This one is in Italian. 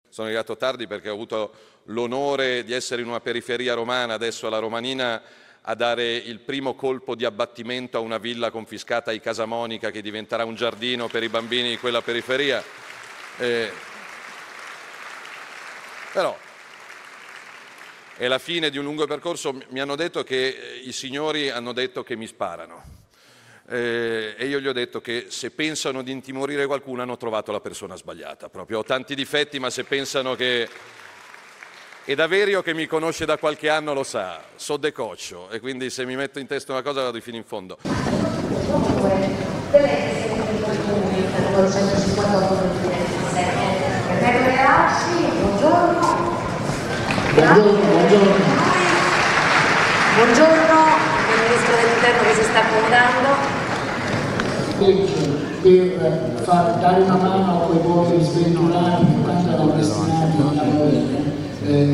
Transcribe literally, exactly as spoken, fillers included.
Sono arrivato tardi perché ho avuto l'onore di essere in una periferia romana, adesso alla Romanina, a dare il primo colpo di abbattimento a una villa confiscata ai Casamonica che diventerà un giardino per i bambini di quella periferia. Eh, però è la fine di un lungo percorso. Mi hanno detto che i signori hanno detto che mi sparano. Eh, e io gli ho detto che se pensano di intimorire qualcuno hanno trovato la persona sbagliata. Proprio ho tanti difetti, ma se pensano che... E Daverio, che mi conosce da qualche anno, lo sa, so decoccio, e quindi se mi metto in testa una cosa vado fino in fondo. Comunque, deve essere comuni per centocinquantotto del duemiladiciassette. Prego Reacci, buongiorno. Buongiorno, buongiorno. Buongiorno, il Ministro dell'Interno che si sta accomodando. Per far dare una mano a quei poveri sventurati che tanto erano destinati a morire.